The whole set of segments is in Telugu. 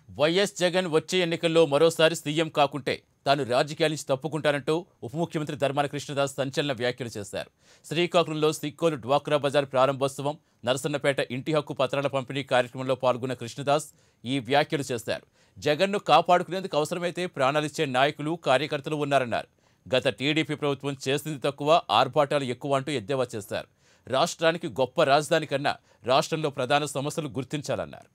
వైఎస్ జగన్ వచ్చే ఎన్నికల్లో మరోసారి సీఎం కాకుంటే తాను రాజకీయాల నుంచి తప్పుకుంటానంటూ ఉప ముఖ్యమంత్రి ధర్మాన కృష్ణదాస్ సంచలన వ్యాఖ్యలు చేశారు. శ్రీకాకుళంలో సిక్కోలు డ్వాక్రా బజార్ ప్రారంభోత్సవం, నరసన్నపేట ఇంటి హక్కు పత్రాల పంపిణీ కార్యక్రమంలో పాల్గొన్న కృష్ణదాస్ ఈ వ్యాఖ్యలు చేశారు. జగన్ను కాపాడుకునేందుకు అవసరమైతే ప్రాణాలిచ్చే నాయకులు, కార్యకర్తలు ఉన్నారన్నారు. గత టీడీపీ ప్రభుత్వం చేసింది తక్కువ, ఆర్భాటాలు ఎక్కువ అంటూ ఎద్దేవా చేశారు. రాష్ట్రానికి గొప్ప రాజధాని కన్నా రాష్ట్రంలో ప్రధాన సమస్యలు గుర్తించాలన్నారు.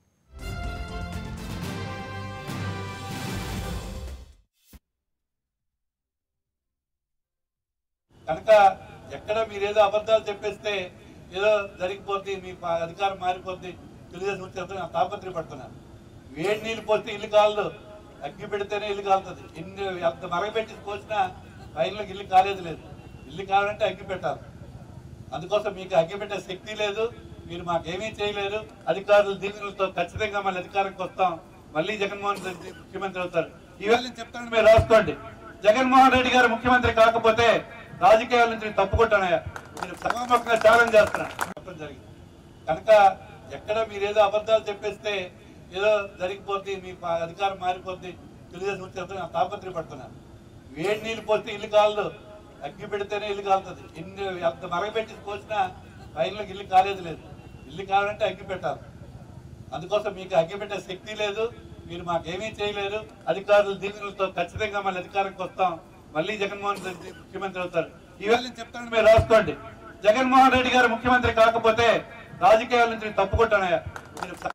కనుక ఎక్కడ మీరేదో అబద్ధాలు చెప్పేస్తే ఏదో జరిగిపోద్ది, మీ అధికారం మారిపోద్ది, తెలుగుదేశం చెప్తే తాపత్రయపడుతున్నారు. వేడి నీళ్ళు పోస్తే ఇల్లు కాలదు, అగ్గి పెడితేనే ఇల్లు కాలుతుంది. అంత మరగపెట్టి పోసినా రైళ్ళకి ఇల్లు కాలేదు లేదు. ఇల్లు కావాలంటే అగ్గి పెట్టాలి. అందుకోసం మీకు అగ్గి పెట్టే శక్తి లేదు, మీరు మాకేమీ చేయలేరు. అధికారులు దీనితో ఖచ్చితంగా మళ్ళీ అధికారంకి వస్తాం, మళ్ళీ జగన్మోహన్ రెడ్డి ముఖ్యమంత్రి అవుతారు. ఈవేళ నేను చెప్తాను, మీరు రాసుకోండి. జగన్మోహన్ రెడ్డి గారు ముఖ్యమంత్రి కాకపోతే రాజకీయాల నుంచి తప్పుకుంటానయ్యా, నేను సభాముఖంగా ఛాలెంజ్ చేస్తున్నాను చెప్పడం జరిగింది. కనుక ఎక్కడ మీరేదో అబద్ధాలు చెప్పేస్తే ఏదో జరిగిపోద్ది, మీ అధికారం మారిపోద్ది, తెలుగుదేశం చెప్తే తాపత్రయపడుతున్నారు. వేడి నీళ్ళు పోస్తే ఇల్లు కాలదు, అగ్గి పెడితేనే ఇల్లు కాలుతుంది. అంత మరగపెట్టి పోసినా రైళ్ళకి ఇల్లు కాలేదు లేదు. ఇల్లు కావాలంటే అగ్గి పెట్టాలి. అందుకోసం మీకు అగ్గి పెట్టే శక్తి లేదు, మీరు మాకేమీ చేయలేరు. అధికారులు దీనితో ఖచ్చితంగా మళ్ళీ అధికారంకి వస్తాం, మళ్ళీ జగన్మోహన్ రెడ్డి ముఖ్యమంత్రి అవుతారు. ఈవేళ నేను చెప్తాను, మీరు రాసుకోండి. జగన్మోహన్ రెడ్డి గారు ముఖ్యమంత్రి కాకపోతే రాజకీయాల నుంచి తప్పుకుంటానయ్యా, నేను